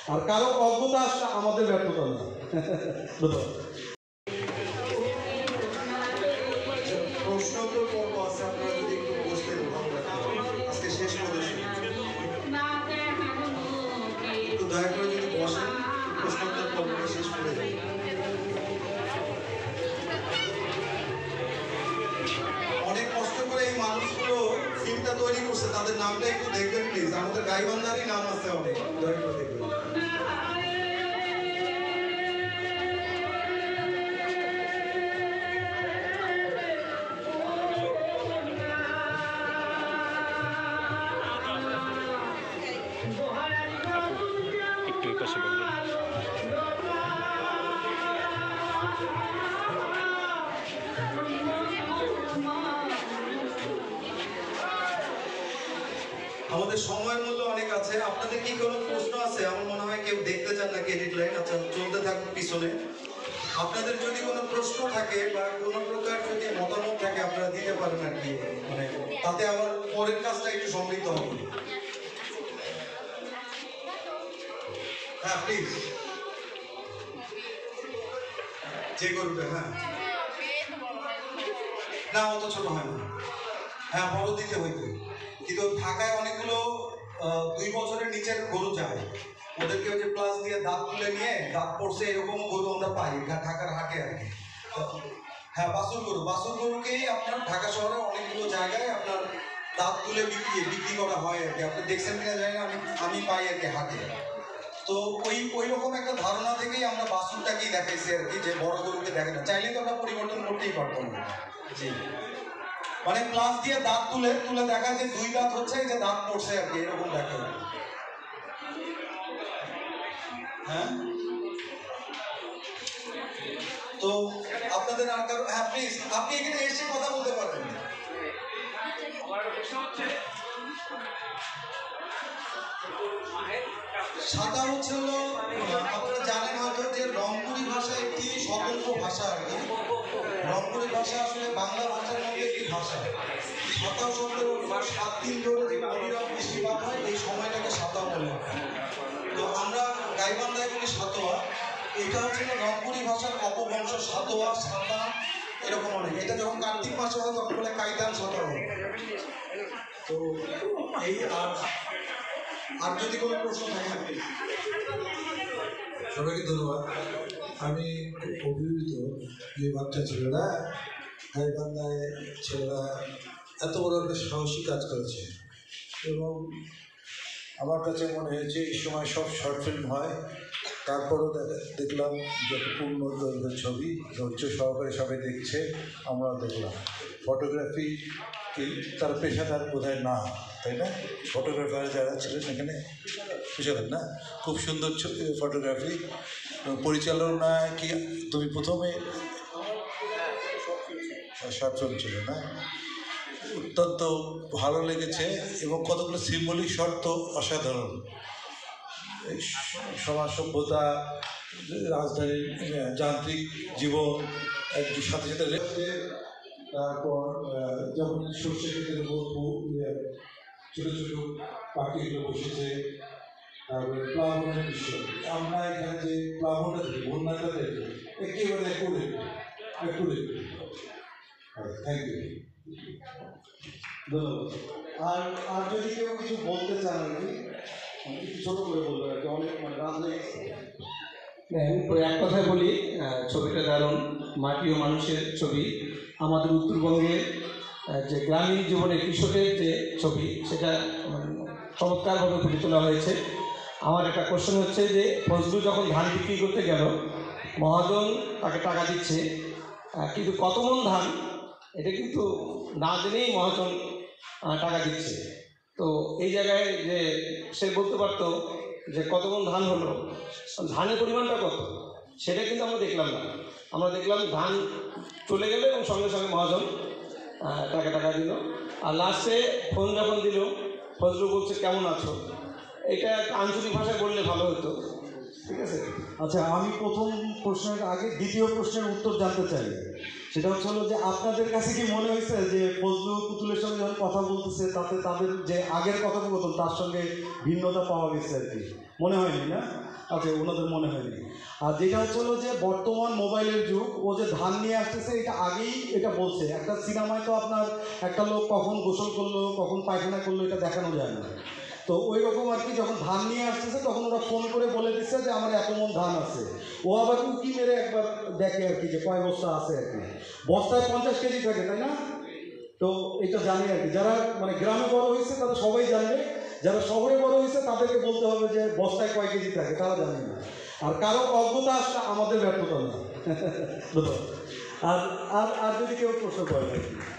আর কারো অজ্ঞতা আসলে আমাদের ব্যর্থতা না। ধন্যবাদ। প্রশ্নোত্তর পর্ব আছে, আপনারা যদি একটু বসতেন ভালো লাগতো। আজকে শেষ প্রদর্শনী, একটু দয়া করে যদি বসেন, প্রশ্নোত্তর পর্বটা শেষ করে যাই। অনেক কষ্ট করে এই মানুষগুলো ফিল্মটা তৈরি করছে, তাদের নামটা একটু দেখবেন প্লিজ। আমাদের গাইবান্ধারই নাম আছে অনেক, দয়া করে দেখবেন। আমাদের সময়ের মূল্য অনেক আছে। আপনাদের কি কোনো প্রশ্ন আছে? আমার মনে হয় কেউ দেখতে চান না ক্রেডিট লাইন। আচ্ছা, চলতে থাকুক পিছনে। আপনাদের যদি কোনো প্রশ্ন থাকে বা কোনো প্রকার যদি মতামত থাকে আপনারা দিতে পারেন আর কি, মানে তাতে আমার পরের কাজটা একটু সমৃদ্ধ হবে। হ্যাঁ প্লিজ, যে করবে। হ্যাঁ না, অত ছোট হয় না। হ্যাঁ বড় দিতে হইতে, কিন্তু ঢাকায় অনেকগুলো 2 বছরের নিচের গরু যায়, ওদেরকে ওই যে প্লাস দিয়ে দাঁত তুলে নিয়ে দাঁত পড়ছে এরকম গরু আমরা পাই ঢাকার হাটে আর কি। হ্যাঁ বাছুর গরুকেই আপনার ঢাকা শহরে অনেকগুলো জায়গায় আপনার দাঁত তুলে বিক্রি করা হয় আর কি। আপনি দেখছেন কিনা জানি না, আমি পাই আর কি হাটে। তো ওই রকম একটা ধারণা থেকেই আমরা বাছুরটাকেই দেখাইছি আর কি, যে বড় গরুকে দেখে না। চাইলে তো আমরা পরিবর্তন করতেই পারতাম না। জি, মানে প্লাস দিয়ে দাঁত তুলে দেখা যায় 2 দাঁত হচ্ছে, যে দাঁত পড়ছে আর কি, এরকম দেখা যায়। হ্যাঁ তো আপনাদের আর কারো, হ্যাঁ প্লিজ আপনি এখানে এসে কথা বলতে পারবেন। সাঁতার হচ্ছে হলো, আপনারা জানেন হয়তো যে রংপুরি ভাষা একটি স্বতন্ত্র ভাষা আর কি। রংপুরি ভাষা আসলে বাংলা ভাষার মধ্যে একটি ভাষা। সাঁতার শব্দের 7 দিন ধরে যে অবিরাম বৃষ্টিপাত হয়, এই সময়টাকে সাঁতার বলে। তো আমরা গাইবান্ধায় বলি সাতোয়া। এটা হচ্ছে রংপুরি ভাষার অপভ্রংশ, সাতোয়া, সাঁতা, এরকম অনেক। এটা যখন কার্তিক মাসে হয় তখন বলে কাইতান সাঁতার হয়। তো এই আর যদি কোনো প্রশ্ন থাকে। সবাইকে ধন্যবাদ। আমি অভিভূত যে বাচ্চা ছেলেরা, গাইবান্ধায় ছেলেরা এত বড় একটা সাহসী কাজ করেছে, এবং আমার কাছে মনে হয়েছে এই সময় সব শর্ট ফিল্ম হয়, তারপরও দেখলাম যে পূর্ণ দৈর্ঘ্যের ছবি, ধৈর্য সহকারে সবাই দেখছে, আমরা দেখলাম। ফটোগ্রাফি তার পেশাদার বোধহয় না, তাই না? ফটোগ্রাফার যারা ছিলেন এখানে পেশাদার না, খুব সুন্দর ফটোগ্রাফি। পরিচালনা কি তুমি প্রথমে শর্ট ফিল্ম ছিল না? অত্যন্ত ভালো লেগেছে, এবং কতগুলো সিম্বলিক শট তো অসাধারণ। সমাজ সভ্যতা, রাজধানীর যান্ত্রিক জীবন একটু সাথে সাথে রেখে, তারপর যেমন সর্ষে ক্ষেতের ছোটো ছোটো পাখিগুলো বসেছে, তারপরে প্লাবনের দৃশ্য। আমরা এখানে যে প্লাবনটা দেখি, বন্যাটা দেখি, একেবারে অ্যাকুরেট। থ্যাংক ইউ, ধন্যবাদ। আর যদি কেউ কিছু বলতে চান আর কি, ছোট করে বলবেন আর কি, অনেক মানে রাজনৈতিক। এক কথায় বলি, ছবিটা দারুণ, মাটি ও মানুষের ছবি। আমাদের উত্তরবঙ্গের যে গ্রামীণ জীবনের কৃষকের যে ছবি, সেটা চমৎকারভাবে ফুটে তোলা হয়েছে। আমার একটা কোশ্চেন হচ্ছে যে, ফজলু যখন ধান বিক্রি করতে গেল, মহাজন তাকে টাকা দিচ্ছে, কিন্তু কত মন ধান এটা কিন্তু না জেনেই মহাজন টাকা দিচ্ছে। তো এই জায়গায় যে সে বলতে পারতো যে কত মন ধান হলো, ধানের পরিমাণটা কত, সেটা কিন্তু আমরা দেখলাম না। আমরা দেখলাম ধান চলে গেল এবং সঙ্গে সঙ্গে মহাজন টাকা দিল। আর লাস্টে ফোন যখন দিল, ফজলু বলছে কেমন আছো, এটা আঞ্চলিক ভাষায় বললে ভালো হতো। ঠিক আছে। আচ্ছা, আমি প্রথম প্রশ্নের আগে দ্বিতীয় প্রশ্নের উত্তর জানতে চাই। সেটা হচ্ছে হলো যে আপনাদের কাছে কি মনে হয়েছে যে ফজলু পুতুলের সঙ্গে যখন কথা বলতেছে তাতে তাদের যে আগের কথোপকথন তার সঙ্গে ভিন্নতা পাওয়া গেছে আর কি? মনে হয়নি না? আচ্ছা, ওনাদের মনে হয়নি। আর যেটা হচ্ছে হলো যে বর্তমান মোবাইলের যুগ, ও যে ধান নিয়ে আসতেছে এটা আগেই এটা বলছে। একটা সিনেমায় তো আপনার একটা লোক কখন গোসল করলো কখন পায়খানা করলো এটা দেখানো যায় না। তো ওই রকম আর কি, যখন ধান নিয়ে আসতেছে তখন ওরা ফোন করে বলে দিচ্ছে যে আমার এত মন ধান আছে। ও আবার উকি মেরে একবার দেখে আর কি যে কয় বস্তা আছে আর কি। বস্তায় 50 কেজি থাকে, তাই না? তো এটা জানি আর কি, যারা মানে গ্রামে বড় হয়েছে তারা সবাই জানবে, যারা শহরে বড় হয়েছে তাদেরকে বলতে হবে যে বস্তায় কয় কেজি থাকে, তারা জানে না। আর কারো অজ্ঞতা আসলে আমাদের ব্যর্থতা না। আর আর আর যদি কেউ প্রশ্ন করে আর কি।